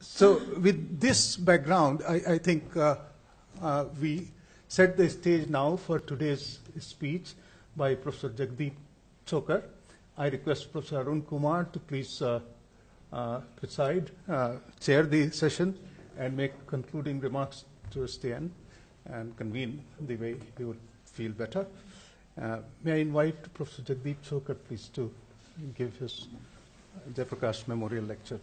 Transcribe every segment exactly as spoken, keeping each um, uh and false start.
So with this background, I, I think uh, uh, we set the stage now for today's speech by Professor Jagdeep Chhokar. I request Professor Arun Kumar to please uh, uh, preside, uh, chair the session, and make concluding remarks towards the end, and convene the way he would feel better. Uh, may I invite Professor Jagdeep Chhokar, please, to give his Prakash Memorial Lecture.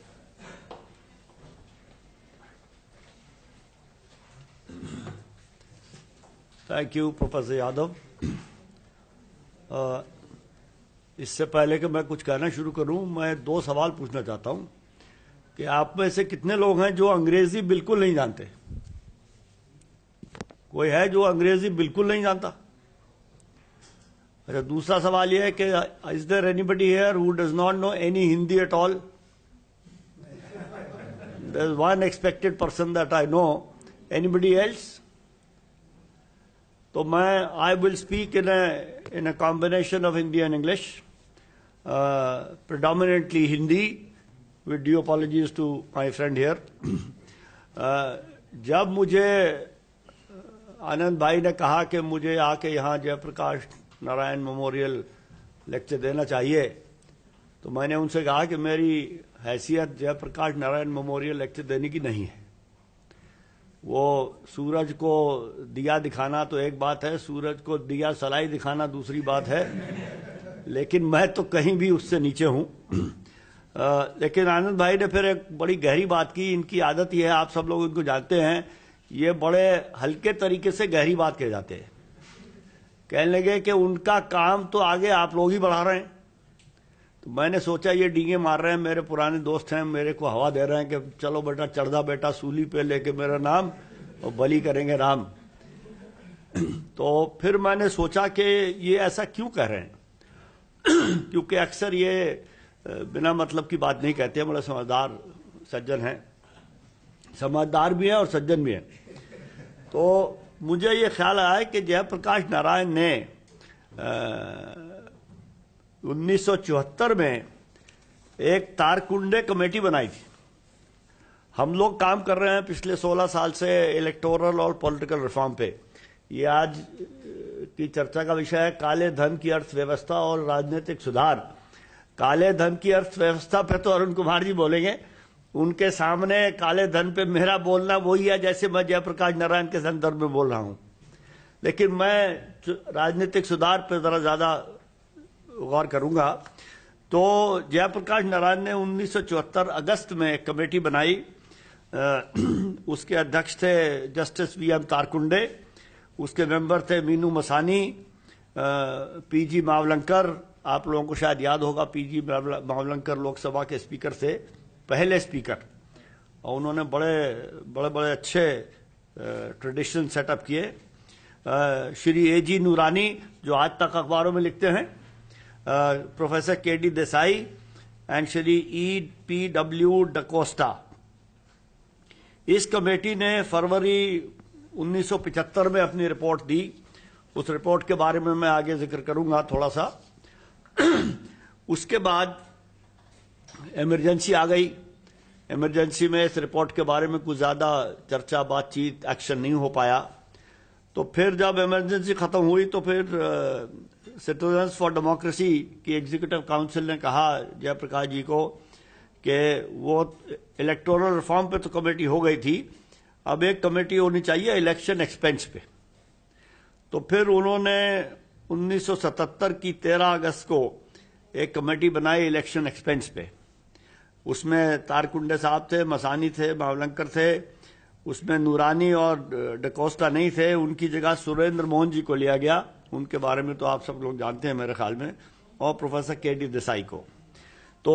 Thank you professor Yadav. इससे पहले कि मैं कुछ कहना शुरू करूं, मैं दो सवाल पूछना चाहता हूं कि आप में से कितने लोग हैं जो अंग्रेजी बिल्कुल नहीं जानते? कोई है जो अंग्रेजी बिल्कुल नहीं जानता? अच्छा, दूसरा सवाल यह है कि is there anybody here who does not know any Hindi at all? There is one expected person that I know. Anybody else? तो मैं I will speak in a in a combination of Hindi and English, uh, predominantly Hindi, with due apologies to my friend here. uh, जब मुझे आनंद भाई ने कहा कि मुझे आके यहाँ जयप्रकाश नारायण मेमोरियल लेक्चर देना चाहिए, तो मैंने उनसे कहा कि मेरी हैसियत जयप्रकाश नारायण मेमोरियल लेक्चर देने की नहीं है। वो सूरज को दिया दिखाना तो एक बात है, सूरज को दिया सलाई दिखाना दूसरी बात है, लेकिन मैं तो कहीं भी उससे नीचे हूं। लेकिन आनंद भाई ने फिर एक बड़ी गहरी बात की। इनकी आदत यह है, आप सब लोग इनको जानते हैं, ये बड़े हल्के तरीके से गहरी बात कह जाते हैं। कहने लगे कि उनका काम तो आगे आप लोग ही बढ़ा रहे हैं। तो मैंने सोचा ये डींगे मार रहे हैं, मेरे पुराने दोस्त हैं, मेरे को हवा दे रहे हैं कि चलो बेटा चढ़दा बेटा सूली पे लेके मेरा नाम और बलि करेंगे राम। तो फिर मैंने सोचा कि ये ऐसा क्यों कह रहे हैं, क्योंकि अक्सर ये बिना मतलब की बात नहीं कहते हैं, बड़े समझदार सज्जन हैं, समझदार भी हैं और सज्जन भी हैं। तो मुझे ये ख्याल आया कि जयप्रकाश नारायण ने उन्नीस सौ चौहत्तर में एक तारकुंडे कमेटी बनाई थी। हम लोग काम कर रहे हैं पिछले सोलह साल से इलेक्टोरल और पॉलिटिकल रिफॉर्म पे। ये आज की चर्चा का विषय है काले धन की अर्थव्यवस्था और राजनीतिक सुधार। काले धन की अर्थव्यवस्था पे तो अरुण कुमार जी बोलेंगे, उनके सामने काले धन पे मेरा बोलना वही है जैसे मैं जयप्रकाश नारायण के संदर्भ में बोल रहा हूं। लेकिन मैं राजनीतिक सुधार पे जरा ज्यादा गौर करूंगा। तो जयप्रकाश नारायण ने उन्नीस सौ चौहत्तर अगस्त में एक कमेटी बनाई। आ, उसके अध्यक्ष थे जस्टिस वी एम तारकुंडे, उसके मेंबर थे मीनू मसानी, पीजी मावलंकर। आप लोगों को शायद याद होगा, पीजी मावलंकर लोकसभा के स्पीकर थे, पहले स्पीकर, और उन्होंने बड़े बड़े बड़े अच्छे ट्रेडिशन सेटअप किए। श्री ए जी नूरानी जो आज तक अखबारों में लिखते हैं, प्रोफेसर के D Desai and Shri E P W D'Costa. इस कमेटी ने फरवरी उन्नीस सौ पचहत्तर में अपनी रिपोर्ट दी। उस रिपोर्ट के बारे में मैं आगे जिक्र करूंगा थोड़ा सा। उसके बाद इमरजेंसी आ गई। इमरजेंसी में इस रिपोर्ट के बारे में कुछ ज्यादा चर्चा, बातचीत, एक्शन नहीं हो पाया। तो फिर जब इमरजेंसी खत्म हुई तो फिर सिटीजन्स फॉर डेमोक्रेसी की एग्जीक्यूटिव काउंसिल ने कहा जयप्रकाश जी को कि वो इलेक्टोरल रिफॉर्म पे तो कमेटी हो गई थी, अब एक कमेटी होनी चाहिए इलेक्शन एक्सपेंस पे। तो फिर उन्होंने उन्नीस सौ सतहत्तर की तेरह अगस्त को एक कमेटी बनाई इलेक्शन एक्सपेंस पे। उसमें तारकुंडे साहब थे, मसानी थे, मावलंकर थे, उसमें नूरानी और डकोस्टा नहीं थे। उनकी जगह सुरेंद्र मोहन जी को लिया गया, उनके बारे में तो आप सब लोग जानते हैं मेरे ख्याल में, और प्रोफेसर के डी देसाई को। तो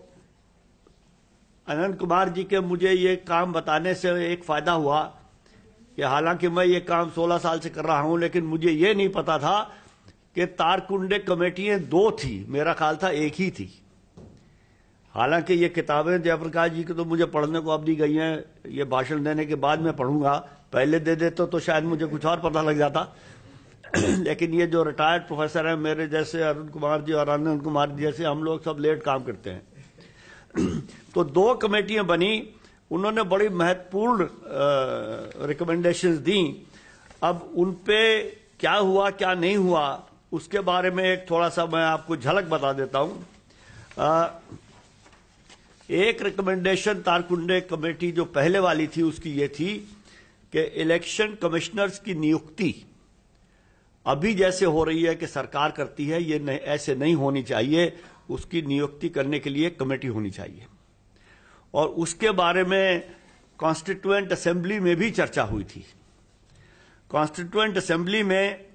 अनंत कुमार जी के मुझे ये काम बताने से एक फायदा हुआ कि हालांकि मैं ये काम सोलह साल से कर रहा हूं, लेकिन मुझे ये नहीं पता था कि तारकुंडे कमेटियां दो थी, मेरा ख्याल था एक ही थी। हालांकि ये किताबें जयप्रकाश जी की तो मुझे पढ़ने को अब दी गई हैं, ये भाषण देने के बाद मैं पढ़ूंगा, पहले दे देते तो, तो शायद मुझे कुछ और पता लग जाता। लेकिन ये जो रिटायर्ड प्रोफेसर हैं मेरे जैसे, अरुण कुमार जी और आनंद कुमार जी जैसे, हम लोग सब लेट काम करते हैं। तो दो कमेटियां बनी उन्होंने बड़ी महत्वपूर्ण रिकमेंडेशंस दी। अब उन पे क्या हुआ क्या नहीं हुआ उसके बारे में एक थोड़ा सा मैं आपको झलक बता देता हूं। आ, एक रिकमेंडेशन तारकुंडे कमेटी जो पहले वाली थी उसकी ये थी कि इलेक्शन कमिश्नर्स की नियुक्ति अभी जैसे हो रही है कि सरकार करती है, ये नहीं, ऐसे नहीं होनी चाहिए। उसकी नियुक्ति करने के लिए कमेटी होनी चाहिए। और उसके बारे में कॉन्स्टिट्यूएंट असेंबली में भी चर्चा हुई थी। कॉन्स्टिट्यूएंट असेंबली में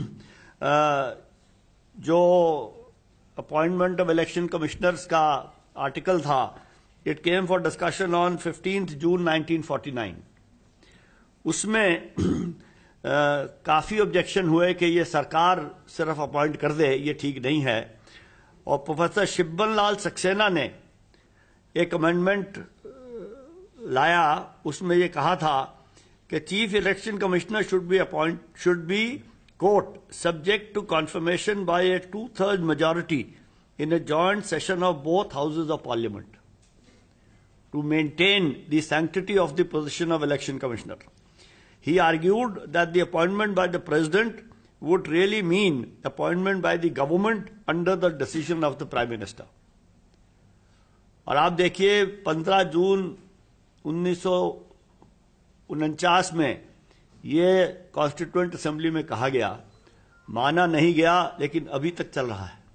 जो अपॉइंटमेंट ऑफ इलेक्शन कमिश्नर्स का आर्टिकल था, it came for discussion on fifteenth June nineteen forty nine. उसमें Uh, काफी ऑब्जेक्शन हुए कि ये सरकार सिर्फ अपॉइंट कर दे, ये ठीक नहीं है। और प्रोफेसर शिब्बन लाल सक्सेना ने एक अमेंडमेंट लाया, उसमें ये कहा था कि chief election commissioner should be appoint should be quote subject to confirmation by a two third majority in a joint session of both houses of parliament to maintain the sanctity of the position of election commissioner. He argued that the appointment by the president would really mean appointment by the government under the decision of the prime minister. और आप देखिए पंद्रह जून उन्नीस सौ उनचास में ये constituent assembly में कहा गया, माना नहीं गया, लेकिन अभी तक चल रहा है।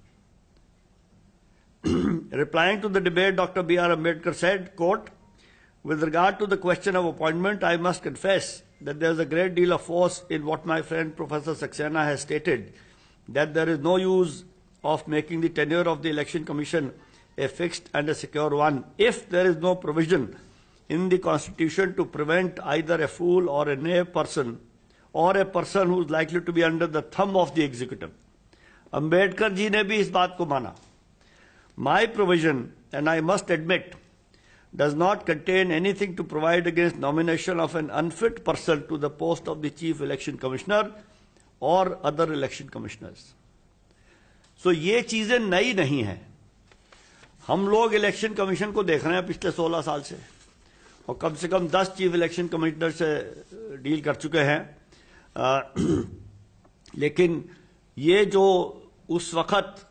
Replying to the debate, Doctor B R Ambedkar said, quote, with regard to the question of appointment, I must confess that there is a great deal of force in what my friend Professor Saxena has stated, that there is no use of making the tenure of the Election Commission a fixed and a secure one if there is no provision in the Constitution to prevent either a fool or a knave person or a person who is likely to be under the thumb of the executive. Ambedkar ji ne bhi is baat ko mana. My provision, and I must admit, does not contain anything to provide against nomination of an unfit person to the post of the Chief Election Commissioner or other election commissioners. So ये चीजें नई नहीं हैं। हम लोग election commission को देख रहे हैं पिछले सोलह साल से, और कम से कम दस चीफ इलेक्शन कमिश्नर से डील कर चुके हैं। आ, लेकिन ये जो उस वक्त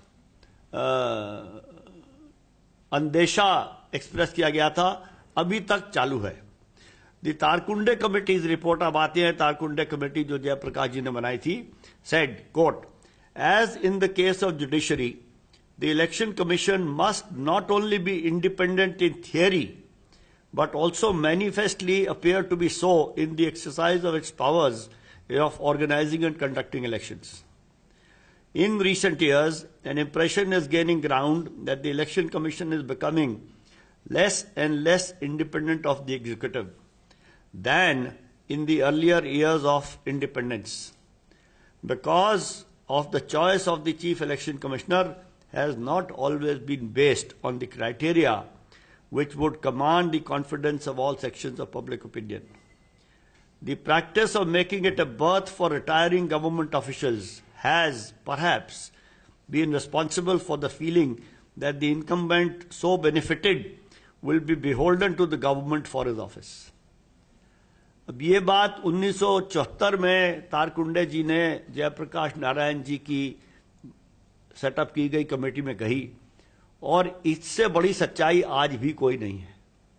अंदेशा एक्सप्रेस किया गया था, अभी तक चालू है। द तारकुंडे कमेटीज रिपोर्ट, अब आती है तारकुंडे कमेटी जो जयप्रकाश जी ने बनाई थी, said quote, as in the case of judiciary the election commission must not only be independent in theory but also manifestly appear to be so in the exercise of its powers of organising and conducting elections. In recent years, an impression is gaining ground that the Election Commission is becoming less and less independent of the executive than in the earlier years of independence, because of the choice of the Chief Election Commissioner has not always been based on the criteria which would command the confidence of all sections of public opinion. The practice of making it a berth for retiring government officials has perhaps been responsible for the feeling that the incumbent so benefited will be beholden to the government for his office. अब ये बात उन्नीस सौ चौहत्तर में तारकुंडे जी ने जयप्रकाश नारायण जी की setup की गई कमेटी में कही, और इससे बड़ी सच्चाई आज भी कोई नहीं है।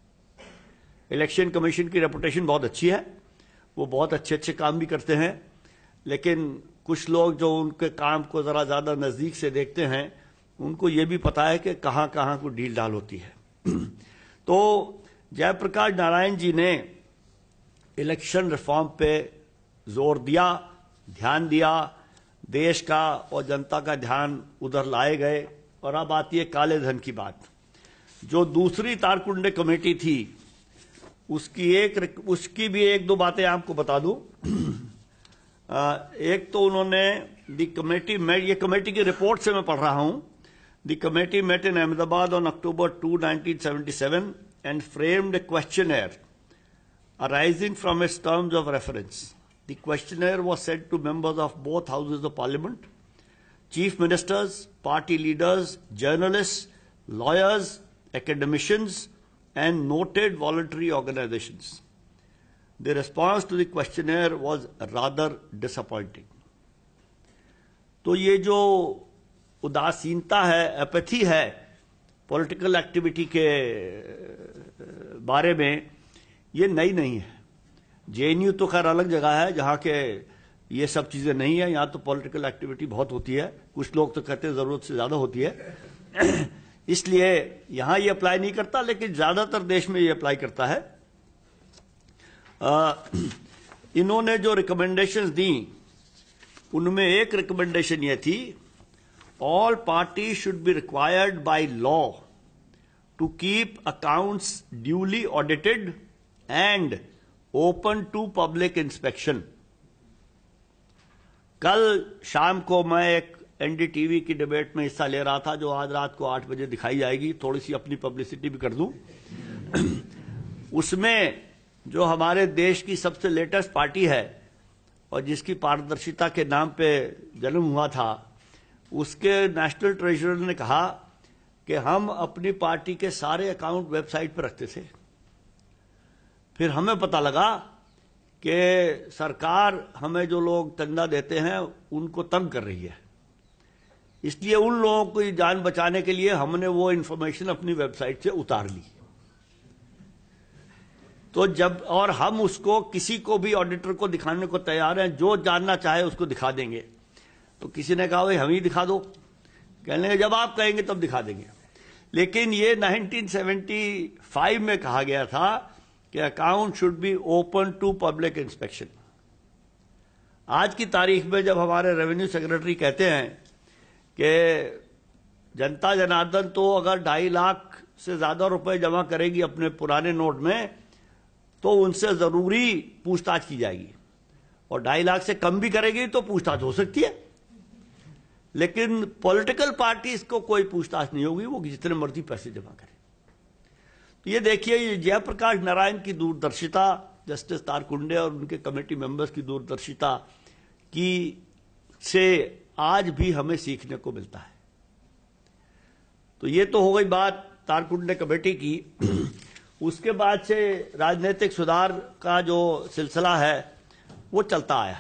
इलेक्शन कमीशन की रेपुटेशन बहुत अच्छी है, वो बहुत अच्छे अच्छे काम भी करते हैं, लेकिन कुछ लोग जो उनके काम को जरा ज्यादा नजदीक से देखते हैं, उनको ये भी पता है कि कहां कहां को डील डाल होती है। तो जयप्रकाश नारायण जी ने इलेक्शन रिफॉर्म पे जोर दिया, ध्यान दिया, देश का और जनता का ध्यान उधर लाए गए। और अब आती है काले धन की बात। जो दूसरी तारकुंडे कमेटी थी, उसकी एक उसकी भी एक दो बातें आपको बता दूं। Uh, एक तो उन्होंने दी कमेटी में, ये कमेटी की रिपोर्ट से मैं पढ़ रहा हूं, the committee met in Ahmedabad on October two nineteen seventy seven and framed a questionnaire arising from its terms of reference. The questionnaire was sent to members of both houses of parliament, chief ministers, party leaders, journalists, lawyers, academicians, and noted voluntary organizations. The response to the questionnaire was rather disappointing. तो ये जो उदासीनता है, apathy है political activity के बारे में, ये नई नहीं है. जेएनयू तो खैर अलग जगह है जहां के ये सब चीजें नहीं है. यहां तो पॉलिटिकल एक्टिविटी बहुत होती है. कुछ लोग तो कहते हैं जरूरत से ज्यादा होती है, इसलिए यहां ये अप्लाई नहीं करता, लेकिन ज्यादातर देश में ये अप्लाई करता है. आ, इन्होंने जो रिकमेंडेशंस दी उनमें एक रिकमेंडेशन ये थी, all party should be required by law to keep accounts duly audited and open to public inspection. कल शाम को मैं एक एनडीटीवी की डिबेट में हिस्सा ले रहा था, जो आज रात को आठ बजे दिखाई जाएगी. थोड़ी सी अपनी पब्लिसिटी भी कर दूं. उसमें जो हमारे देश की सबसे लेटेस्ट पार्टी है और जिसकी पारदर्शिता के नाम पे जन्म हुआ था, उसके नेशनल ट्रेजरर ने कहा कि हम अपनी पार्टी के सारे अकाउंट वेबसाइट पर रखते थे. फिर हमें पता लगा कि सरकार हमें जो लोग चंदा देते हैं उनको तंग कर रही है, इसलिए उन लोगों की जान बचाने के लिए हमने वो इंफॉर्मेशन अपनी वेबसाइट से उतार ली. तो जब और हम उसको किसी को भी ऑडिटर को दिखाने को तैयार हैं, जो जानना चाहे उसको दिखा देंगे. तो किसी ने कहा भाई हम ही दिखा दो. कहने लगे जब आप कहेंगे तब दिखा देंगे. लेकिन ये नाइनटीन सेवेंटी फाइव में कहा गया था कि account should be open to public inspection. आज की तारीख में जब हमारे रेवेन्यू सेक्रेटरी कहते हैं कि जनता जनार्दन तो अगर ढाई लाख से ज्यादा रुपए जमा करेगी अपने पुराने नोट में तो उनसे जरूरी पूछताछ की जाएगी, और ढाई लाख से कम भी करेगी तो पूछताछ हो सकती है, लेकिन पॉलिटिकल पार्टीज को कोई पूछताछ नहीं होगी, वो जितने मर्जी पैसे जमा करें. तो ये देखिए, ये जयप्रकाश नारायण की दूरदर्शिता, जस्टिस तारकुंडे और उनके कमेटी मेंबर्स की दूरदर्शिता की से आज भी हमें सीखने को मिलता है. तो ये तो हो गई बात तारकुंडे कमेटी की. उसके बाद से राजनीतिक सुधार का जो सिलसिला है वो चलता आया.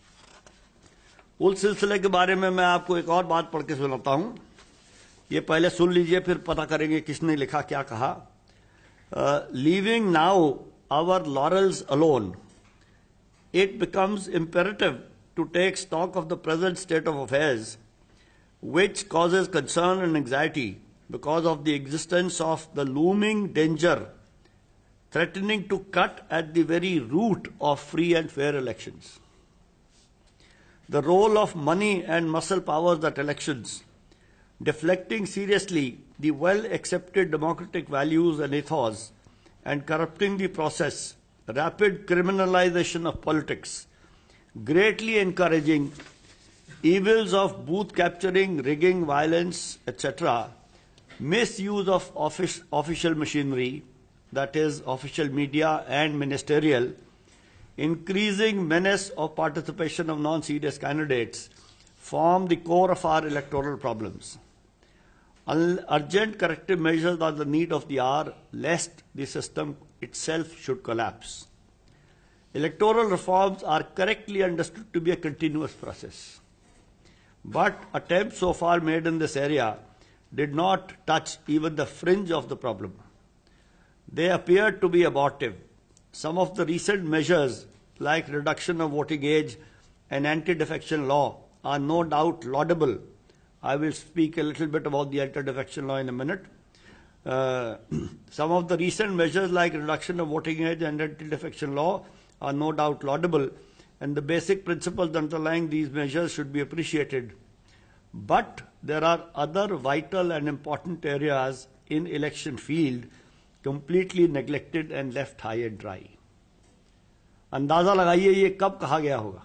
उस सिलसिले के बारे में मैं आपको एक और बात पढ़ के सुनाता हूं. ये पहले सुन लीजिए, फिर पता करेंगे किसने लिखा, क्या कहा. Leaving now our laurels alone, it becomes imperative to take stock of the present state of affairs, which causes concern and anxiety because of the existence of the looming danger threatening to cut at the very root of free and fair elections. The role of money and muscle powers at elections, deflecting seriously the well-accepted democratic values and ethos and corrupting the process, rapid criminalization of politics, greatly encouraging evils of booth capturing, rigging, violence, et cetera, misuse of office, official machinery, that is, official media and ministerial, increasing menace of participation of non-serious candidates form the core of our electoral problems. Urgent corrective measures are the need of the hour, lest the system itself should collapse. Electoral reforms are correctly understood to be a continuous process. But attempts so far made in this area did not touch even the fringe of the problem. They appeared to be abortive. Some of the recent measures, like reduction of voting age and anti-defection law, are no doubt laudable. I will speak a little bit about the anti-defection law in a minute. Uh, some of the recent measures, like reduction of voting age and anti-defection law, are no doubt laudable, and the basic principles underlying these measures should be appreciated. But there are other vital and important areas in election field completely neglected and left high and dry. अंदाजा लगाइए ये कब कहा गया होगा?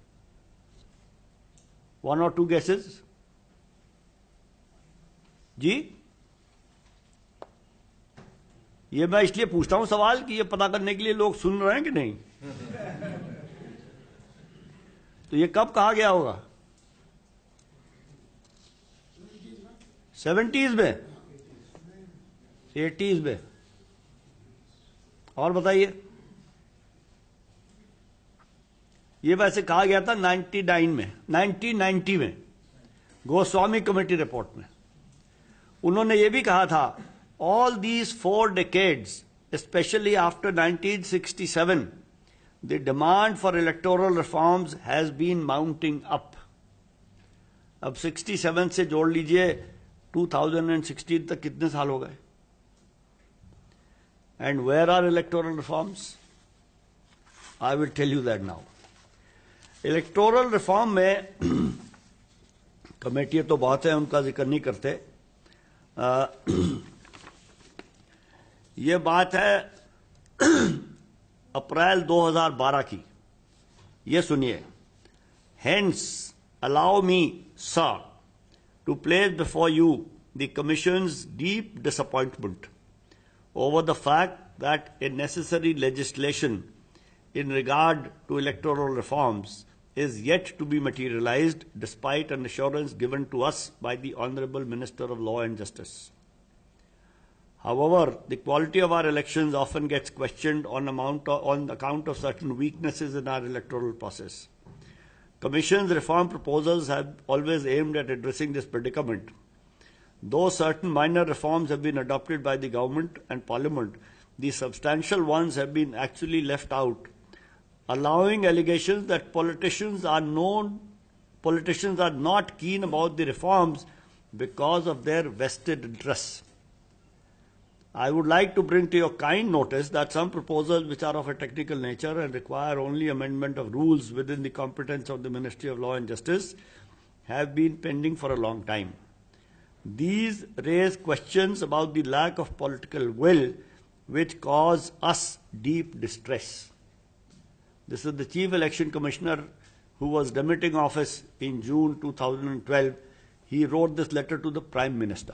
One or two guesses? जी, ये मैं इसलिए पूछता हूं सवाल कि ये पता करने के लिए लोग सुन रहे हैं कि नहीं. तो ये कब कहा गया होगा? सेवेंटीज में, एटीज में. और बताइए, ये वैसे कहा गया था नाइन्टी नाइन में, नाइन्टीन नाइन्टी में गोस्वामी कमेटी रिपोर्ट में। उन्होंने ये भी कहा था, all these four decades specially after nineteen sixty seven the demand for electoral reforms has been mounting up. अब सिक्सटी सेवन से जोड़ लीजिए टू थाउजेंड सिक्सटीन तक कितने साल हो गए? And where are electoral reforms? I will tell you that now. Electoral reform में कमेटियां तो बहुत है, उनका जिक्र नहीं करते। आ, ये बात है अप्रैल दो हज़ार बारह की। ये सुनिए, hence allow me sir to place before you the commission's deep disappointment over the fact that a necessary legislation in regard to electoral reforms is yet to be materialized despite an assurance given to us by the Honorable Minister of Law and Justice. However, the quality of our elections often gets questioned on, amount of, on account of certain weaknesses in our electoral process. Commission's reform proposals have always aimed at addressing this predicament. Though certain minor reforms have been adopted by the government and parliament, the substantial ones have been actually left out, allowing allegations that politicians are known, politicians are not keen about the reforms because of their vested interests. I would like to bring to your kind notice that some proposals which are of a technical nature and require only amendment of rules within the competence of the Ministry of Law and Justice have been pending for a long time. These raise questions about the lack of political will which cause us deep distress. This is the Chief Election Commissioner who was demitting office in June two thousand twelve. He wrote this letter to the Prime Minister.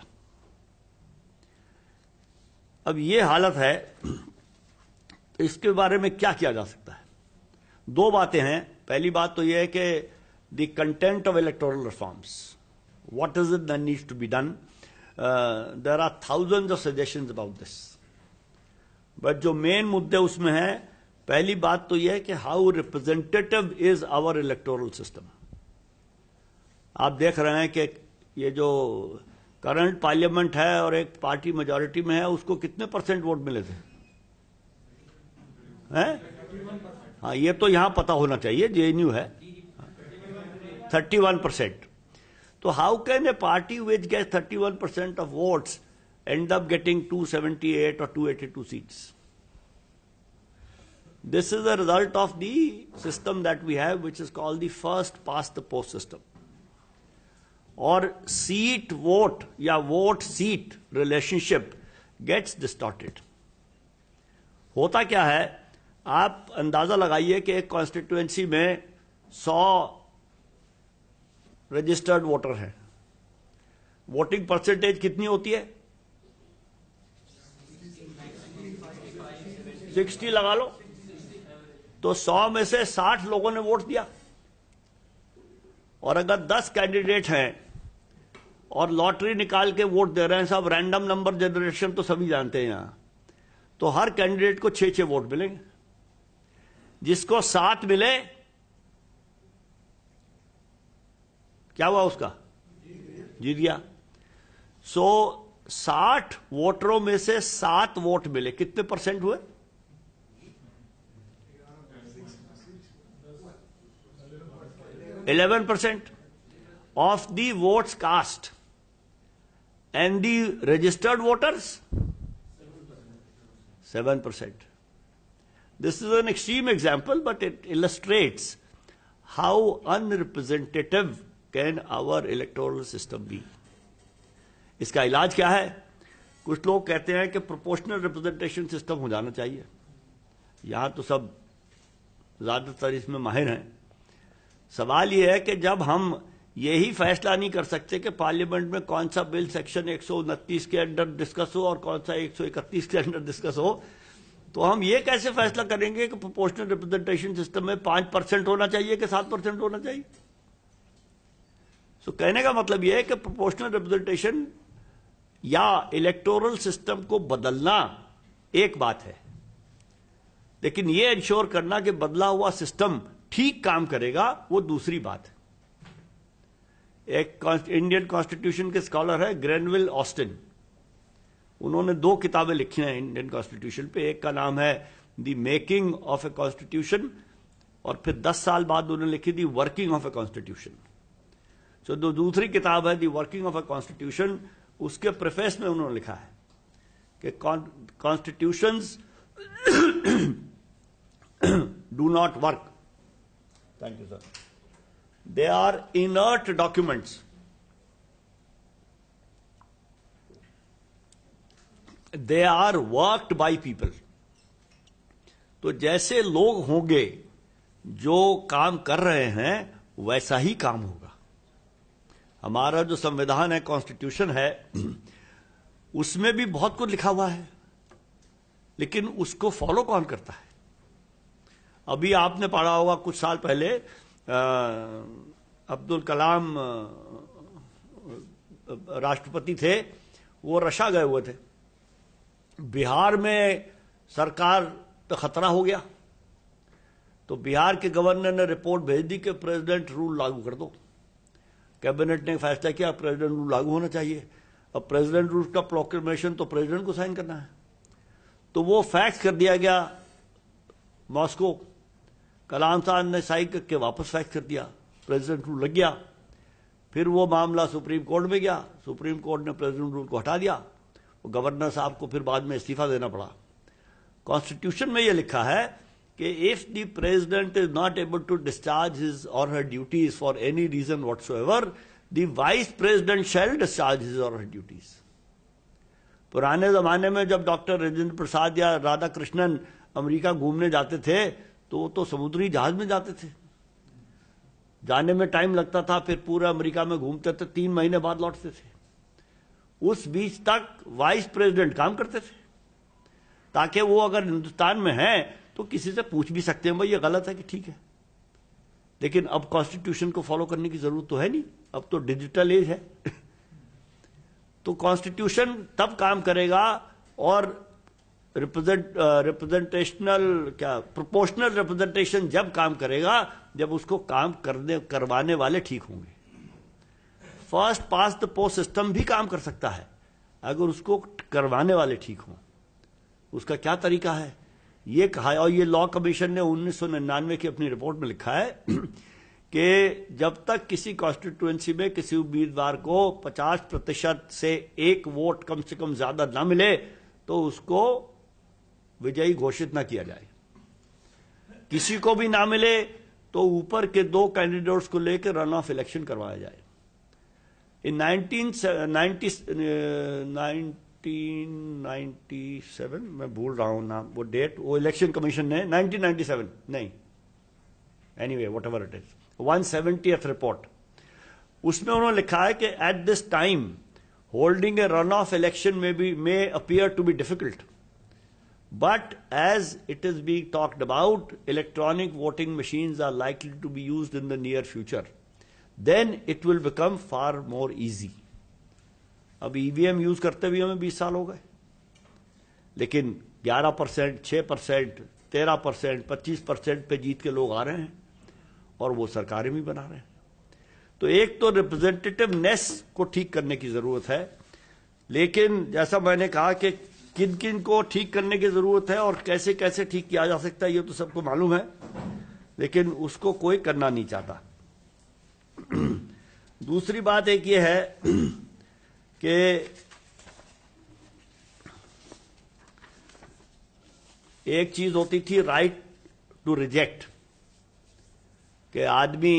अब ये हालत है, इसके बारे में क्या किया जा सकता है? दो बातें हैं। पहली बात तो यह है कि the content of electoral reforms, what is it that needs to be done? Uh, there are thousands of suggestions about this. But जो मेन मुद्दे उसमें है, पहली बात तो यह है कि how representative is our electoral system. आप देख रहे हैं कि ये जो करंट पार्लियामेंट है और एक पार्टी मेजॉरिटी में है, उसको कितने परसेंट वोट मिले थे? हैं? हाँ, ये तो यहां पता होना चाहिए, जेएनयू है thirty one percent. So how can a party which gets thirty-one percent of votes end up getting two seventy-eight or two eighty-two seats? This is a result of the system that we have, which is called the first past the post system. Or seat vote या vote seat relationship gets distorted. होता क्या है, आप अंदाजा लगाइए कि एक constituency में सौ रजिस्टर्ड वोटर है, वोटिंग परसेंटेज कितनी होती है? साठ लगा लो, तो सौ में से साठ लोगों ने वोट दिया। और अगर दस कैंडिडेट हैं और लॉटरी निकाल के वोट दे रहे हैं, सब रैंडम नंबर जनरेशन तो सभी जानते हैं यहां, तो हर कैंडिडेट को छह छह वोट मिलेंगे। जिसको सात मिले, क्या हुआ उसका? जीत गया। सो साठ वोटरों में से सात वोट मिले, कितने परसेंट हुए? Eleven percent of the votes cast and the registered voters seven percent. This is an extreme example, but it illustrates how unrepresentative can our electoral system be. इसका इलाज क्या है? कुछ लोग कहते हैं कि प्रोपोर्शनल रिप्रेजेंटेशन सिस्टम हो जाना चाहिए। यहां तो सब ज्यादातर इसमें माहिर हैं। सवाल यह है कि जब हम यही फैसला नहीं कर सकते कि पार्लियामेंट में कौन सा बिल सेक्शन एक सौ उनतीस के अंडर डिस्कस हो और कौन सा एक सौ इकतीस के अंडर डिस्कस हो, तो हम ये कैसे फैसला करेंगे कि प्रोपोर्शनल रिप्रेजेंटेशन सिस्टम में पांच परसेंट होना चाहिए कि सात परसेंट होना चाहिए? सो so, कहने का मतलब यह है कि प्रोपोर्शनल रिप्रेजेंटेशन या इलेक्टोरल सिस्टम को बदलना एक बात है, लेकिन ये इंश्योर करना कि बदला हुआ सिस्टम ठीक काम करेगा, वो दूसरी बात है। एक इंडियन कॉन्स्टिट्यूशन के स्कॉलर है ग्रेनविल ऑस्टिन, उन्होंने दो किताबें लिखी हैं इंडियन कॉन्स्टिट्यूशन पे। एक का नाम है the making of a constitution, और फिर दस साल बाद उन्होंने लिखी थी working of a constitution. So जो दूसरी किताब है the working of a constitution, उसके प्रेफेस में उन्होंने लिखा है कि constitutions do not work, thank you sir, they are inert documents, they are worked by people. तो जैसे लोग होंगे जो काम कर रहे हैं वैसा ही काम होगा। हमारा जो संविधान है, कॉन्स्टिट्यूशन है, उसमें भी बहुत कुछ लिखा हुआ है, लेकिन उसको फॉलो कौन करता है? अभी आपने पढ़ा होगा कुछ साल पहले अब्दुल कलाम राष्ट्रपति थे, वो रशिया गए हुए थे। बिहार में सरकार तो खतरा हो गया, तो बिहार के गवर्नर ने रिपोर्ट भेज दी कि प्रेसिडेंट रूल लागू कर दो। कैबिनेट ने फैसला किया प्रेसिडेंट रूल लागू होना चाहिए। अब प्रेसिडेंट रूल का प्रोक्लेमेशन तो प्रेसिडेंट को साइन करना है, तो वो फैक्स कर दिया गया मॉस्को। कलाम साहब ने साइन करके वापस फैक्स कर दिया, प्रेसिडेंट रूल लग गया। फिर वो मामला सुप्रीम कोर्ट में गया, सुप्रीम कोर्ट ने प्रेसिडेंट रूल को हटा दिया। वो गवर्नर साहब को फिर बाद में इस्तीफा देना पड़ा। कॉन्स्टिट्यूशन में यह लिखा है कि if the president is not able to discharge his or her duties for any reason whatsoever, the vice president shall discharge his or her duties. पुराने जमाने में जब डॉक्टर राजेंद्र प्रसाद या राधा कृष्णन अमेरिका घूमने जाते थे तो वो तो समुद्री जहाज में जाते थे, जाने में टाइम लगता था, फिर पूरा अमेरिका में घूमते थे, तीन महीने बाद लौटते थे। उस बीच तक वाइस प्रेसिडेंट काम करते थे, ताकि वो अगर हिंदुस्तान में हैं तो किसी से पूछ भी सकते हैं भाई ये गलत है कि ठीक है। लेकिन अब कॉन्स्टिट्यूशन को फॉलो करने की जरूरत तो है नहीं, अब तो डिजिटल एज है। तो कॉन्स्टिट्यूशन तब काम करेगा और रिप्रेजेंट रिप्रेजेंटेशनल क्या प्रोपोर्शनल रिप्रेजेंटेशन जब काम करेगा जब उसको काम करने करवाने वाले ठीक होंगे। First past the post system भी काम कर सकता है अगर उसको करवाने वाले ठीक हों। उसका क्या तरीका है ये कहा, और ये लॉ कमीशन ने उन्नीस सौ निन्यानवे की अपनी रिपोर्ट में लिखा है कि जब तक किसी कॉन्स्टिट्यूएंसी में किसी उम्मीदवार को पचास प्रतिशत से एक वोट कम से कम ज्यादा ना मिले तो उसको विजयी घोषित ना किया जाए। किसी को भी ना मिले तो ऊपर के दो कैंडिडेट्स को लेकर रन ऑफ इलेक्शन करवाया जाए। इन नाइनटीन नाइंटी सेवन मैं भूल रहा हूं नाम वो डेट, वो इलेक्शन कमीशन ने नाइनटीन नाइंटी सेवन नहीं anyway whatever it is one seventieth report, उसमें उन्होंने लिखा है कि at this time holding a run off election में be may appear to be difficult, but as it is being talked about, electronic voting machines are likely to be used in the near future. Then it will become far more easy. अब EVM use करते भी हमें बीस साल हो गए, लेकिन ग्यारह परसेंट, छह परसेंट, तेरह परसेंट, पच्चीस परसेंट पे जीत के लोग आ रहे हैं और वो सरकारें भी बना रहे हैं। तो एक तो रिप्रेजेंटेटिवनेस को ठीक करने की जरूरत है, लेकिन जैसा मैंने कहा कि किन किन को ठीक करने की जरूरत है और कैसे कैसे ठीक किया जा सकता है ये तो सबको मालूम है, लेकिन उसको कोई करना नहीं चाहता। दूसरी बात एक ये है कि एक चीज होती थी राइट टू रिजेक्ट, कि आदमी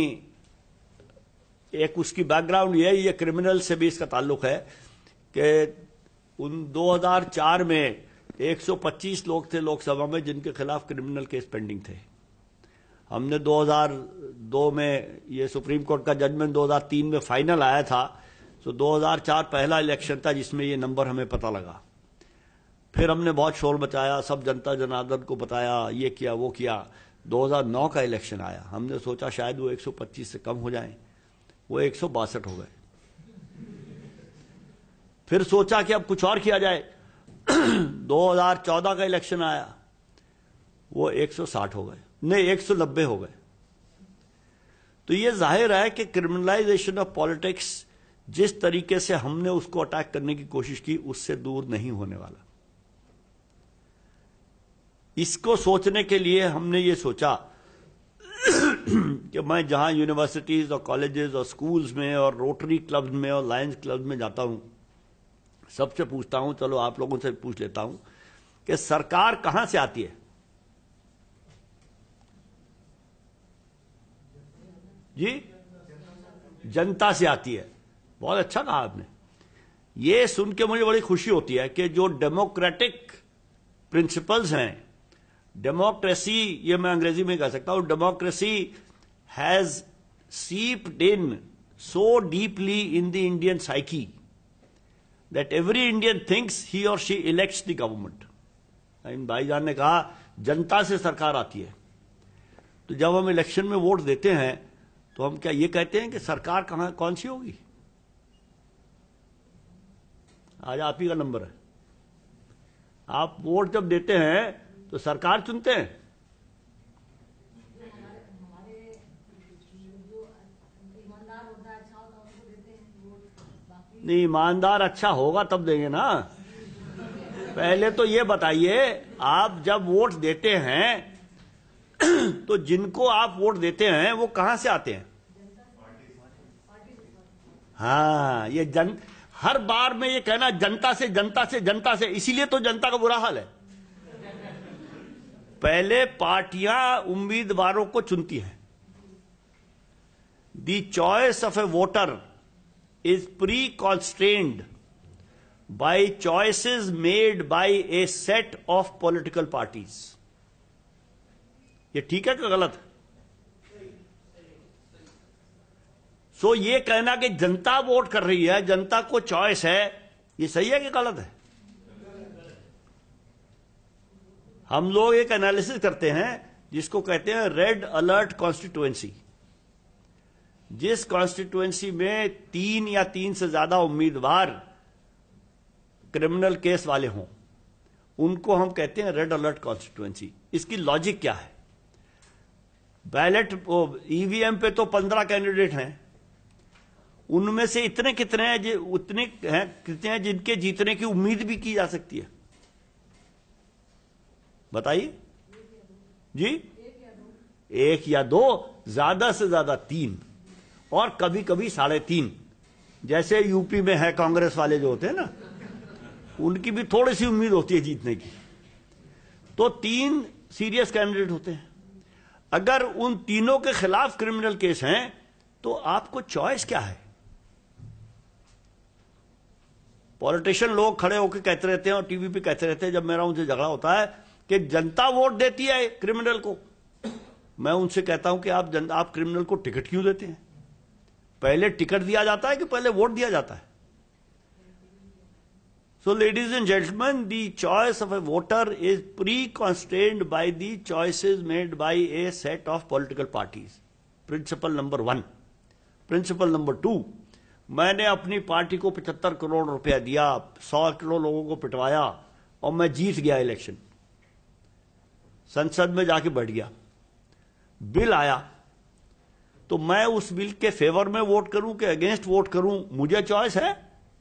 एक उसकी बैकग्राउंड ये ये क्रिमिनल से भी इसका ताल्लुक है कि उन दो हज़ार चार में एक सौ पच्चीस लोग थे लोकसभा में जिनके खिलाफ क्रिमिनल केस पेंडिंग थे। हमने दो हज़ार दो में ये सुप्रीम कोर्ट का जजमेंट दो हज़ार तीन में फाइनल आया था, तो दो हज़ार चार पहला इलेक्शन था जिसमें ये नंबर हमें पता लगा। फिर हमने बहुत शोर मचाया, सब जनता जनार्दन को बताया, ये किया वो किया। दो हज़ार नौ का इलेक्शन आया, हमने सोचा शायद वो एक सौ पच्चीस से कम हो जाएं, वो एक सौ बासठ हो गए। फिर सोचा कि अब कुछ और किया जाए। दो हज़ार चौदह का इलेक्शन आया, वो एक सौ साठ हो गए, नहीं एक सौ नब्बे हो गए। तो ये जाहिर है कि क्रिमिनलाइजेशन ऑफ पॉलिटिक्स जिस तरीके से हमने उसको अटैक करने की कोशिश की उससे दूर नहीं होने वाला। इसको सोचने के लिए हमने ये सोचा कि मैं जहां यूनिवर्सिटीज और कॉलेजेस और स्कूल्स में और रोटरी क्लब्स में और लायंस क्लब्स में जाता हूं, सबसे पूछता हूं, चलो आप लोगों से पूछ लेता हूं कि सरकार कहां से आती है? जी, जनता से आती है। बहुत अच्छा कहा आपने। ये सुन के मुझे बड़ी खुशी होती है कि जो डेमोक्रेटिक प्रिंसिपल्स हैं, डेमोक्रेसी, ये मैं अंग्रेजी में कह सकता हूं, democracy has seeped in so deeply in the Indian psyche that every Indian thinks he or she elects the government. इन भाईजान ने कहा जनता से सरकार आती है। तो जब हम इलेक्शन में वोट देते हैं तो हम क्या ये कहते हैं कि सरकार कहां कौन सी होगी? आज आप ही का नंबर है। आप वोट जब देते हैं तो सरकार चुनते हैं। नहीं, ईमानदार अच्छा होगा तब देंगे ना। पहले तो ये बताइए, आप जब वोट देते हैं तो जिनको आप वोट देते हैं वो कहां से आते हैं? हाँ, ये जन हर बार में ये कहना जनता से जनता से जनता से, इसीलिए तो जनता का बुरा हाल है। पहले पार्टियां उम्मीदवारों को चुनती हैं। The choice of a voter is pre constrained by choices made by a set of political parties. ये ठीक है कि गलत है? सो so, ये कहना कि जनता वोट कर रही है, जनता को चॉइस है, ये सही है कि गलत है? हम लोग एक एनालिसिस करते हैं जिसको कहते हैं रेड अलर्ट कॉन्स्टिट्यूएंसी। जिस कॉन्स्टिट्यूएंसी में तीन या तीन से ज्यादा उम्मीदवार क्रिमिनल केस वाले हों, उनको हम कहते हैं रेड अलर्ट कॉन्स्टिट्यूएंसी। इसकी लॉजिक क्या है? बैलेट ईवीएम पे तो पंद्रह कैंडिडेट हैं, उनमें से इतने कितने हैं उतने हैं कितने हैं जिनके जीतने की उम्मीद भी की जा सकती है? बताइए जी। एक या दो, ज्यादा से ज्यादा तीन, और कभी कभी साढ़े तीन। जैसे यूपी में है कांग्रेस वाले जो होते हैं ना, उनकी भी थोड़ी सी उम्मीद होती है जीतने की। तो तीन सीरियस कैंडिडेट होते हैं। अगर उन तीनों के खिलाफ क्रिमिनल केस हैं तो आपको चॉइस क्या है? पॉलिटिशियन लोग खड़े होकर कहते रहते हैं और टीवी पे कहते रहते हैं, जब मेरा उनसे झगड़ा होता है, कि जनता वोट देती है क्रिमिनल को। मैं उनसे कहता हूं कि आप जन, आप क्रिमिनल को टिकट क्यों देते हैं? पहले टिकट दिया जाता है कि पहले वोट दिया जाता है? So, ladies and gentlemen, the choice of a voter is pre-constrained by the choices made by a set of political parties. Principle number one. Principle number two. मैंने अपनी पार्टी को पचहत्तर करोड़ रुपया दिया, सौ किलो लोगों को पिटवाया और मैं जीत गया इलेक्शन। संसद में जाके बैठ गया, बिल आया, तो मैं उस बिल के फेवर में वोट करूं कि अगेंस्ट वोट करूं? मुझे चॉइस है?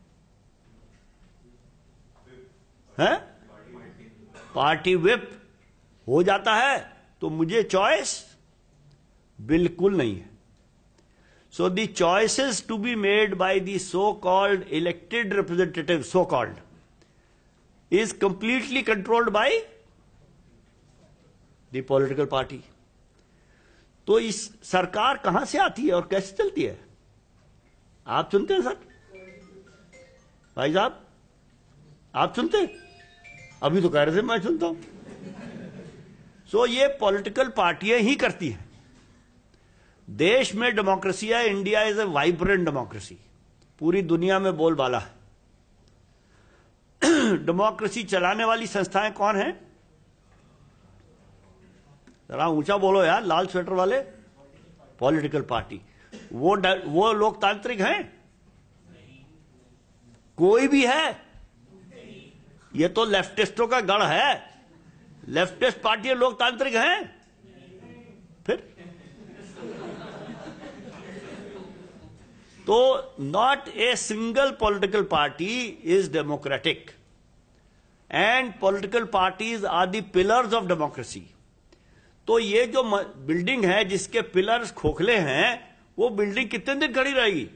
है? पार्टी व्हिप हो जाता है तो मुझे चॉइस बिल्कुल नहीं है। So the choices to be made by the so called elected representative, so called, is completely controlled by the political party. तो इस सरकार कहां से आती है और कैसे चलती है? आप सुनते हैं सर? भाई साहब, आप सुनते हैं? अभी तो कह रहे थे मैं सुनता हूं। सो so, ये पॉलिटिकल पार्टियां ही करती हैं। देश में डेमोक्रेसी है, India is a vibrant democracy, पूरी दुनिया में बोलबाला है। डेमोक्रेसी चलाने वाली संस्थाएं कौन हैं? जरा ऊंचा बोलो यार, लाल स्वेटर वाले। Political party. वो वो लोकतांत्रिक हैं? कोई भी है? ये तो लेफ्टिस्टों का गढ़ है। लेफ्टिस्ट पार्टी लोकतांत्रिक हैं? फिर तो not a single political party is democratic, and political parties are the pillars of democracy. तो ये जो बिल्डिंग है जिसके पिलर्स खोखले हैं, वो बिल्डिंग कितने दिन खड़ी रहेगी?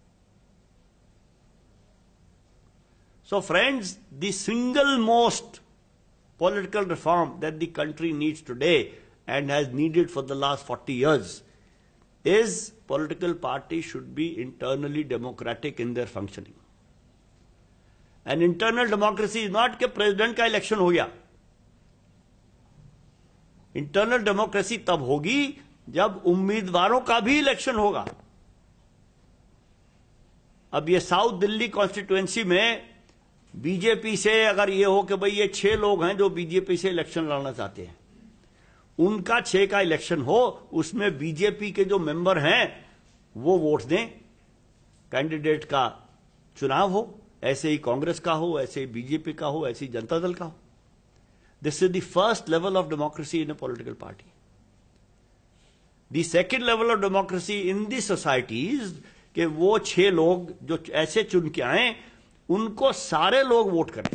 So friends, the single most political reform that the country needs today and has needed for the last forty years is political parties should be internally democratic in their functioning. And internal democracy is not कि president का election हो गया. Internal democracy तब होगी जब उम्मीदवारों का भी election होगा. अब ये साउथ दिल्ली कॉन्स्टिट्यूएंसी में बीजेपी से अगर ये हो कि भाई ये छह लोग हैं जो बीजेपी से इलेक्शन लड़ना चाहते हैं, उनका छह का इलेक्शन हो, उसमें बीजेपी के जो मेंबर हैं वो वोट दें, कैंडिडेट का चुनाव हो, ऐसे ही कांग्रेस का हो, ऐसे ही बीजेपी का हो, ऐसे ही जनता दल का हो. This is the first level of democracy in a political party. The second level of democracy in the societies कि वो छह लोग जो ऐसे चुन के आए उनको सारे लोग वोट करें.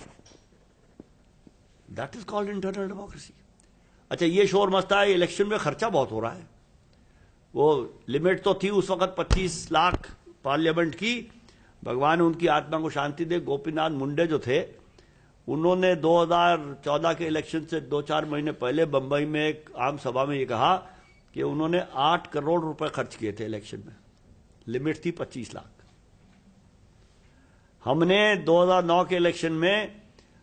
That is called internal democracy. अच्छा, ये शोर मचता है इलेक्शन में खर्चा बहुत हो रहा है. वो लिमिट तो थी उस वक्त पच्चीस लाख पार्लियामेंट की. भगवान उनकी आत्मा को शांति दे, गोपीनाथ मुंडे जो थे, उन्होंने दो हज़ार चौदह के इलेक्शन से दो चार महीने पहले बंबई में एक आम सभा में ये कहा कि उन्होंने आठ करोड़ रुपए खर्च किए थे इलेक्शन में. लिमिट थी पच्चीस लाख. हमने दो हज़ार नौ के इलेक्शन में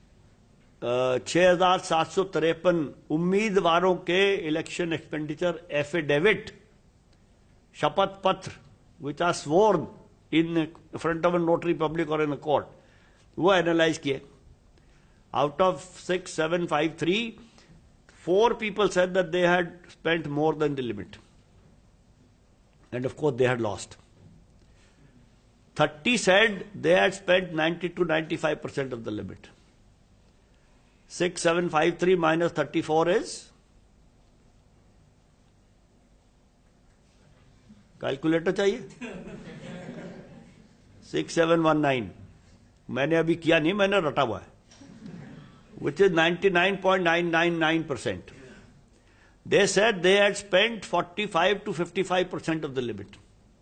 छह हजार सात सौ तिरपन उम्मीदवारों के इलेक्शन एक्सपेंडिचर एफिडेविट, शपथ पत्र, which are sworn in front of a notary public or in a court, वो एनालाइज किए. Out of six seven five three, four people said that they had spent more than the limit, and of course they had lost. thirty said they had spent ninety to ninety-five percent of the limit. six seven five three minus thirty-four is? Calculator चाहिए? six seven one nine. मैंने अभी किया नहीं, मैंने रटा हुआ है. Which is ninety-nine point nine nine nine percent. They said they had spent forty-five to fifty-five percent of the limit.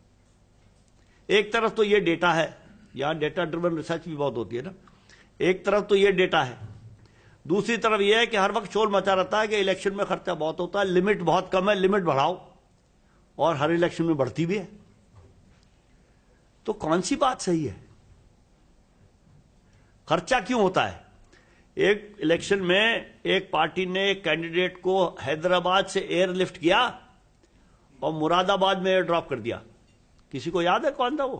एक तरफ तो ये डेटा है, यहां डेटा ड्रिवन रिसर्च भी बहुत होती है ना. एक तरफ तो ये डेटा है, दूसरी तरफ ये है कि हर वक्त शोर मचा रहता है कि इलेक्शन में खर्चा बहुत होता है, लिमिट बहुत कम है, लिमिट बढ़ाओ, और हर इलेक्शन में बढ़ती भी है. तो कौन सी बात सही है? खर्चा क्यों होता है? एक इलेक्शन में एक पार्टी ने एक कैंडिडेट को हैदराबाद से एयरलिफ्ट किया और मुरादाबाद में एयर ड्रॉप कर दिया. किसी को याद है कौन था वो?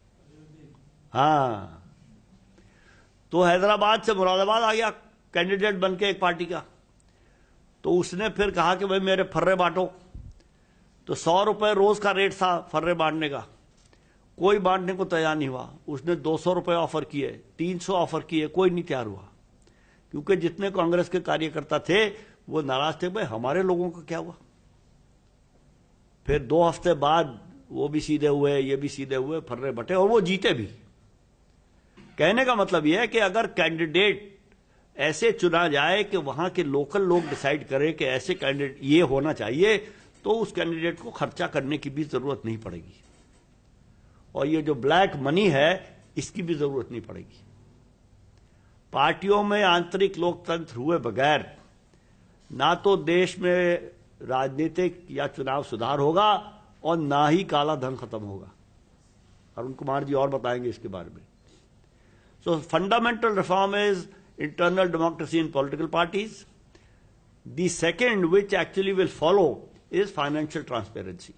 हाँ, तो हैदराबाद से मुरादाबाद आ गया कैंडिडेट बन के एक पार्टी का. तो उसने फिर कहा कि भाई मेरे फर्रे बांटो. तो सौ रुपए रोज का रेट था फर्रे बांटने का. कोई बांटने को तैयार नहीं हुआ. उसने दो सौ रुपए ऑफर किए, तीन सौ ऑफर किए, कोई नहीं तैयार हुआ, क्योंकि जितने कांग्रेस के कार्यकर्ता थे वो नाराज थे, भाई हमारे लोगों का क्या हुआ. फिर दो हफ्ते बाद वो भी सीधे हुए, ये भी सीधे हुए, फर्रे बटे, और वो जीते भी. कहने का मतलब यह है कि अगर कैंडिडेट ऐसे चुना जाए कि वहां के लोकल लोग डिसाइड करें कि ऐसे कैंडिडेट ये होना चाहिए, तो उस कैंडिडेट को खर्चा करने की भी जरूरत नहीं पड़ेगी, और ये जो ब्लैक मनी है इसकी भी जरूरत नहीं पड़ेगी. पार्टियों में आंतरिक लोकतंत्र हुए बगैर ना तो देश में राजनीतिक या चुनाव सुधार होगा और ना ही काला धन खत्म होगा. अरुण कुमार जी और बताएंगे इसके बारे में. So fundamental reform is internal democracy in political parties. The second which actually will follow is financial transparency.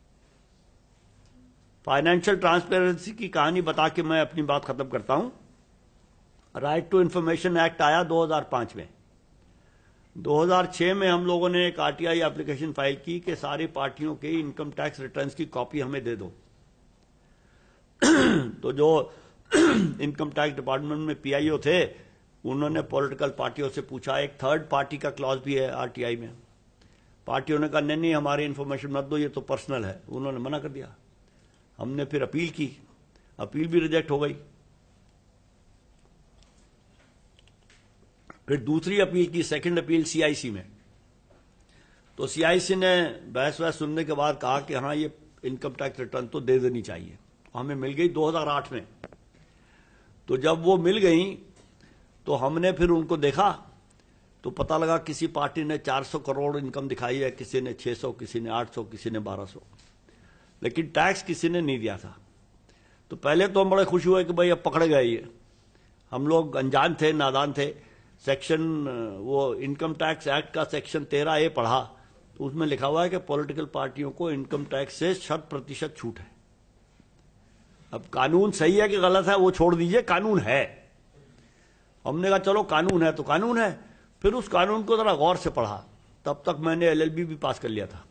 Financial transparency की कहानी बता के मैं अपनी बात खत्म करता हूं. राइट टू इंफॉर्मेशन एक्ट आया दो हज़ार पाँच में. दो हज़ार छह में हम लोगों ने एक आरटीआई एप्लीकेशन फाइल की कि सारी पार्टियों के इनकम टैक्स रिटर्न्स की कॉपी हमें दे दो. तो जो इनकम टैक्स डिपार्टमेंट में पीआईओ थे उन्होंने पॉलिटिकल पार्टियों से पूछा, एक थर्ड पार्टी का क्लॉज भी है आरटीआई में। पार्टियों ने कहा नहीं नहीं हमारी इंफॉर्मेशन मत दो, ये तो पर्सनल है, उन्होंने मना कर दिया। हमने फिर अपील की, अपील भी रिजेक्ट हो गई। फिर दूसरी अपील की, सेकंड अपील सीआईसी में। तो सीआईसी ने बहस वहस सुनने के बाद कहा कि हाँ ये इनकम टैक्स रिटर्न तो दे देनी चाहिए। हमें मिल गई दो हज़ार आठ में। तो जब वो मिल गई तो हमने फिर उनको देखा तो पता लगा किसी पार्टी ने चार सौ करोड़ इनकम दिखाई है, किसी ने छह सौ, किसी ने आठ सौ, किसी ने बारह सौ, लेकिन टैक्स किसी ने नहीं दिया था। तो पहले तो हम बड़े खुश हुए कि भाई अब पकड़े गए ये। हम लोग अनजान थे, नादान थे। सेक्शन वो इनकम टैक्स एक्ट का सेक्शन तेरह ए पढ़ा तो उसमें लिखा हुआ है कि पॉलिटिकल पार्टियों को इनकम टैक्स से शत प्रतिशत छूट है। अब कानून सही है कि गलत है वो छोड़ दीजिए, कानून है। हमने कहा चलो कानून है तो कानून है। फिर उस कानून को जरा गौर से पढ़ा, तब तक मैंने एलएलबी भी पास कर लिया था।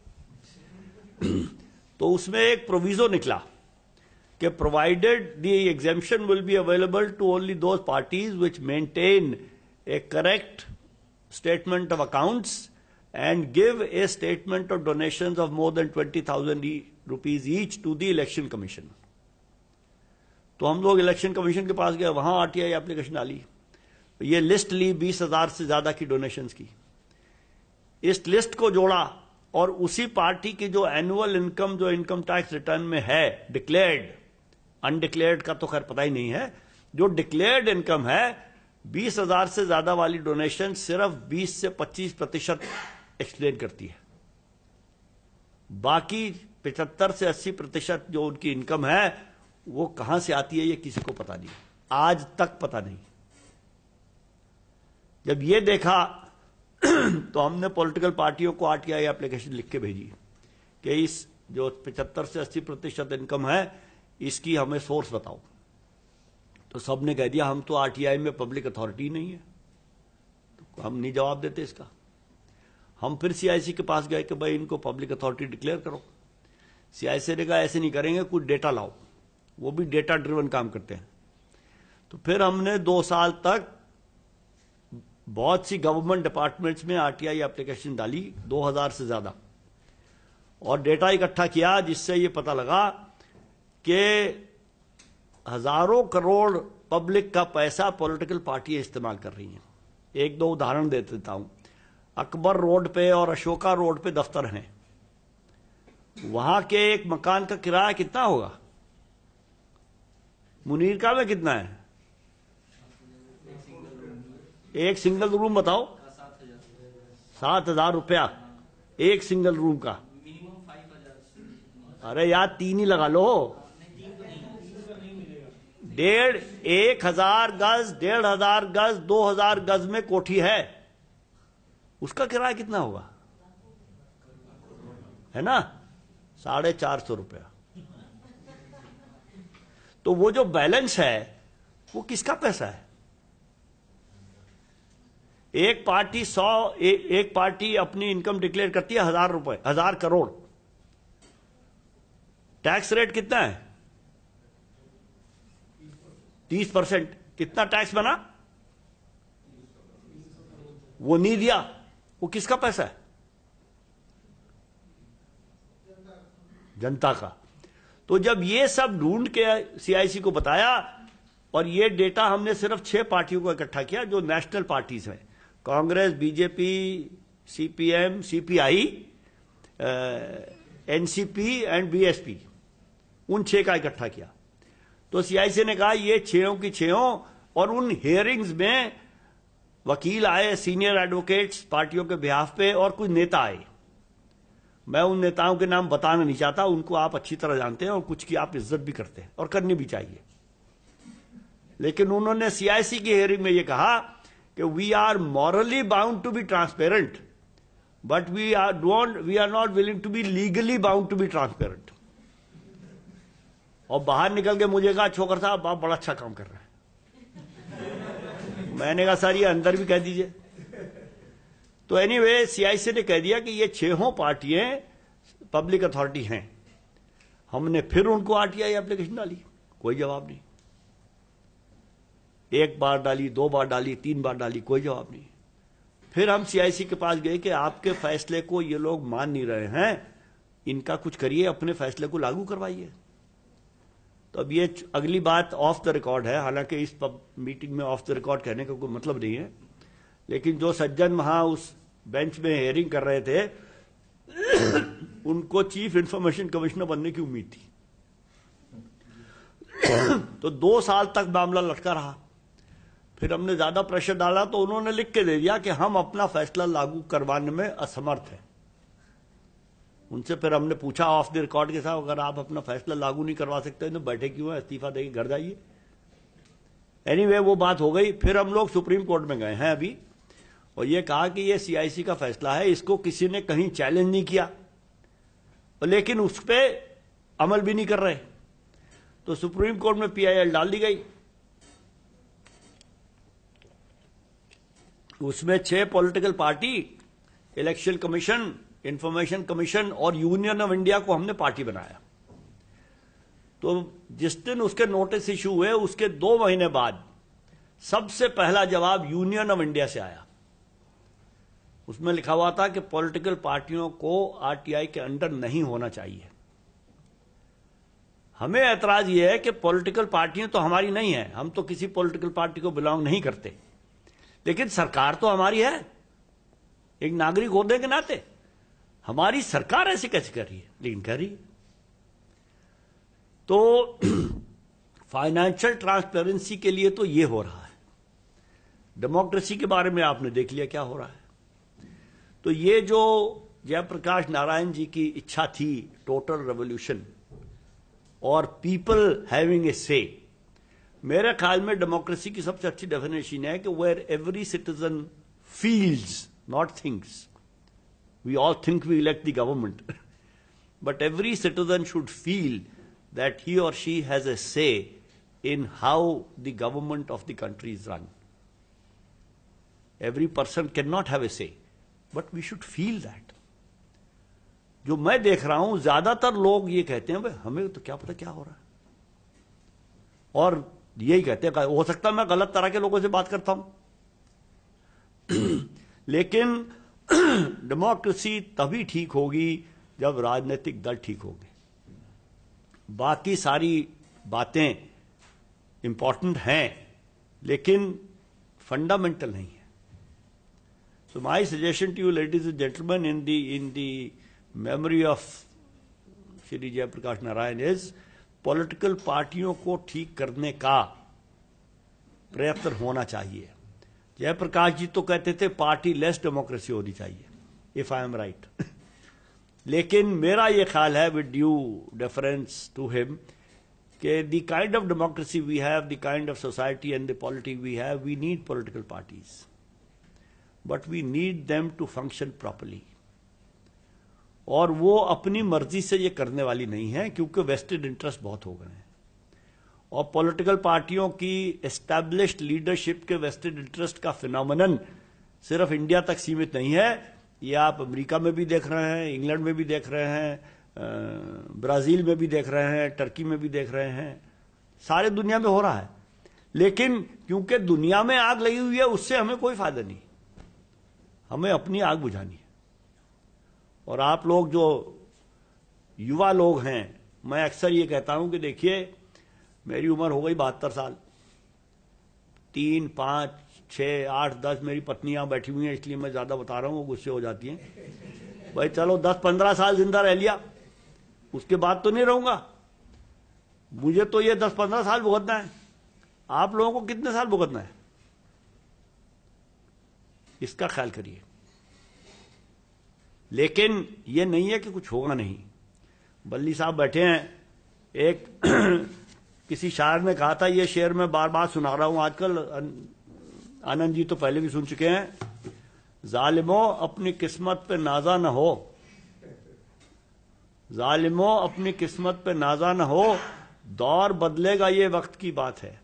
तो उसमें एक प्रोविजो निकला कि provided the exemption will be available to only those parties which maintain a correct statement of accounts and give a statement of donations of more than twenty thousand rupees each to the election commission. तो हम लोग election commission के पास गए, वहां RTI application डाली, ये list ली बीस हजार से ज्यादा की डोनेशंस की। इस लिस्ट को जोड़ा और उसी पार्टी की जो एनुअल इनकम जो इनकम टैक्स रिटर्न में है डिक्लेयर्ड, अनडिक्लेयर्ड का तो खैर पता ही नहीं है, जो डिक्लेयर्ड इनकम है बीस हजार से ज्यादा वाली डोनेशन सिर्फ बीस से पच्चीस प्रतिशत एक्सप्लेन करती है। बाकी पचहत्तर से अस्सी प्रतिशत जो उनकी इनकम है वो कहां से आती है ये किसी को पता नहीं, आज तक पता नहीं। जब ये देखा तो हमने पॉलिटिकल पार्टियों को आरटीआई एप्लीकेशन लिख के भेजी कि इस जो पचहत्तर से अस्सी प्रतिशत इनकम है इसकी हमें सोर्स बताओ। तो सबने कह दिया हम तो आरटीआई में पब्लिक अथॉरिटी नहीं है, तो हम नहीं जवाब देते इसका। हम फिर सीआईसी के पास गए कि भाई इनको पब्लिक अथॉरिटी डिक्लेयर करो। सीआईसी ने कहा ऐसे नहीं करेंगे, कुछ डेटा लाओ। वो भी डेटा ड्रिवन काम करते हैं। तो फिर हमने दो साल तक बहुत सी गवर्नमेंट डिपार्टमेंट्स में आरटीआई एप्लीकेशन डाली, दो हज़ार से ज्यादा, और डेटा इकट्ठा किया जिससे ये पता लगा कि हजारों करोड़ पब्लिक का पैसा पॉलिटिकल पार्टियां इस्तेमाल कर रही हैं। एक दो उदाहरण दे देता हूं। अकबर रोड पे और अशोका रोड पे दफ्तर हैं, वहां के एक मकान का किराया कितना होगा? मुनीरका में कितना है? एक सिंगल रूम बताओ। सात हजार रुपया एक सिंगल रूम का। अरे यार तीन ही लगा लो। डेढ़ एक हजार गज, डेढ़ हजार गज, दो हजार गज में कोठी है, उसका किराया कितना होगा? है ना, साढ़े चार सौ रुपया। तो वो जो बैलेंस है वो किसका पैसा है? एक पार्टी सौ ए, एक पार्टी अपनी इनकम डिक्लेयर करती है हजार रुपए, हजार करोड़। टैक्स रेट कितना है? तीस परसेंट। कितना टैक्स बना? वो नहीं दिया। वो किसका पैसा है? जनता का। तो जब ये सब ढूंढ के सीआईसी को बताया, और ये डेटा हमने सिर्फ छह पार्टियों को इकट्ठा किया जो नेशनल पार्टीज हैं, Congress, BJP, CPM, CPI, NCP and BSP, उन छह का इकट्ठा किया। तो सीआईसी ने कहा ये छहों की छहों, और उन हियरिंग्स में वकील आए, सीनियर एडवोकेट्स पार्टियों के बिहाफ पे, और कुछ नेता आए। मैं उन नेताओं के नाम बताना नहीं चाहता, उनको आप अच्छी तरह जानते हैं और कुछ की आप इज्जत भी करते हैं और करनी भी चाहिए। लेकिन उन्होंने सीआईसी की हियरिंग में यह कहा कि we are morally bound to be transparent, but we are don't we are not willing to be legally bound to be transparent. और बाहर निकल के मुझे कहा छोकर साहब आप बड़ा अच्छा काम कर रहे हैं। मैंने कहा सर ये अंदर भी कह दीजिए। तो एनीवे सीआईसी ने कह दिया कि ये छहों पार्टियां पब्लिक अथॉरिटी हैं। हमने फिर उनको आरटीआई एप्लीकेशन डाली, कोई जवाब नहीं। एक बार डाली, दो बार डाली, तीन बार डाली, कोई जवाब नहीं। फिर हम सीआईसी के पास गए कि आपके फैसले को ये लोग मान नहीं रहे हैं, इनका कुछ करिए, अपने फैसले को लागू करवाइए। तो अब ये अगली बात ऑफ द रिकॉर्ड है, हालांकि इस मीटिंग में ऑफ द रिकॉर्ड कहने का कोई मतलब नहीं है, लेकिन जो सज्जन वहां उस बेंच में हियरिंग कर रहे थे उनको चीफ इंफॉर्मेशन कमिश्नर बनने की उम्मीद थी। तो दो साल तक मामला लटका रहा। फिर हमने ज्यादा प्रेशर डाला तो उन्होंने लिख के दे दिया कि हम अपना फैसला लागू करवाने में असमर्थ हैं। उनसे फिर हमने पूछा ऑफ द रिकॉर्ड के साथ, अगर आप अपना फैसला लागू नहीं करवा सकते तो बैठे क्यों है, इस्तीफा देके घर जाइए। एनीवे वो बात हो गई। फिर हम लोग सुप्रीम कोर्ट में गए हैं अभी, और ये कहा कि ये सीआईसी का फैसला है, इसको किसी ने कहीं चैलेंज नहीं किया, लेकिन उस पर अमल भी नहीं कर रहे। तो सुप्रीम कोर्ट में पीआईएल डाल दी गई। उसमें छह political party, election commission, information commission और यूनियन ऑफ इंडिया को हमने पार्टी बनाया। तो जिस दिन उसके नोटिस इशू हुए उसके दो महीने बाद सबसे पहला जवाब यूनियन ऑफ इंडिया से आया। उसमें लिखा हुआ था कि पॉलिटिकल पार्टियों को आरटीआई के अंडर नहीं होना चाहिए। हमें ऐतराज यह है कि पॉलिटिकल पार्टियां तो हमारी नहीं है, हम तो किसी पॉलिटिकल पार्टी को बिलोंग नहीं करते, लेकिन सरकार तो हमारी है, एक नागरिक होने के नाते। हमारी सरकार ऐसे कैसे कर रही है, लेकिन कर रही है। तो फाइनेंशियल ट्रांसपेरेंसी के लिए तो ये हो रहा है। डेमोक्रेसी के बारे में आपने देख लिया क्या हो रहा है। तो ये जो जयप्रकाश नारायण जी की इच्छा थी, टोटल रेवोल्यूशन और पीपल हैविंग ए से, मेरे ख्याल में डेमोक्रेसी की सबसे अच्छी डेफिनेशन है कि where every citizen feels, not thinks. We all think we elect the government, but every citizen should feel that he or she has a say in how the government of the country is run. Every person can not have a say, but we should feel that. जो मैं देख रहा हूं ज्यादातर लोग ये कहते हैं भाई हमें तो क्या पता क्या हो रहा है, और यही कहते हैं हो सकता है मैं गलत तरह के लोगों से बात करता हूं। लेकिन डेमोक्रेसी तभी ठीक होगी जब राजनीतिक दल ठीक होंगे। बाकी सारी बातें इंपॉर्टेंट हैं लेकिन फंडामेंटल नहीं है। So my suggestion to you, ladies and gentlemen, in the in the memory of Shri Jayaprakash Narayan is political पार्टियों को ठीक करने का प्रयत्न होना चाहिए। जयप्रकाश जी तो कहते थे पार्टी लेस डेमोक्रेसी होनी चाहिए, इफ आई एम राइट। लेकिन मेरा ये ख्याल है with due difference to him कि the kind of democracy we have, the kind of society and the politics we have, we need political parties, but we need them to function properly. और वो अपनी मर्जी से ये करने वाली नहीं है क्योंकि वेस्टेड इंटरेस्ट बहुत हो गए हैं। और पॉलिटिकल पार्टियों की एस्टैब्लिश्ड लीडरशिप के वेस्टेड इंटरेस्ट का फिनोमेनन सिर्फ इंडिया तक सीमित नहीं है, ये आप अमेरिका में भी देख रहे हैं, इंग्लैंड में भी देख रहे हैं, ब्राजील में भी देख रहे हैं, टर्की में भी देख रहे हैं, सारे दुनिया में हो रहा है। लेकिन क्योंकि दुनिया में आग लगी हुई है उससे हमें कोई फायदा नहीं, हमें अपनी आग बुझानी है। और आप लोग जो युवा लोग हैं, मैं अक्सर ये कहता हूं कि देखिए मेरी उम्र हो गई बहत्तर साल, तीन पांच छह आठ दस मेरी पत्नियां बैठी हुई हैं, इसलिए मैं ज्यादा बता रहा हूं, वो गुस्से हो जाती हैं। भाई चलो दस पंद्रह साल जिंदा रह लिया, उसके बाद तो नहीं रहूंगा, मुझे तो ये दस पंद्रह साल भुगतना है। आप लोगों को कितने साल भुगतना है, इसका ख्याल करिए। लेकिन ये नहीं है कि कुछ होगा नहीं। बल्ली साहब बैठे हैं, एक किसी शायर ने कहा था, ये शेर मैं बार बार सुना रहा हूं आजकल, आनंद जी तो पहले भी सुन चुके हैं, जालिमों अपनी किस्मत पे नाजा न हो, जालिमों अपनी किस्मत पे नाजा न हो, दौर बदलेगा ये वक्त की बात है,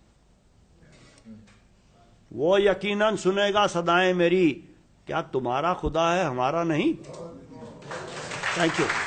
वो यकीनन सुनेगा सदाएं मेरी, क्या तुम्हारा खुदा है हमारा नहीं। Thank you.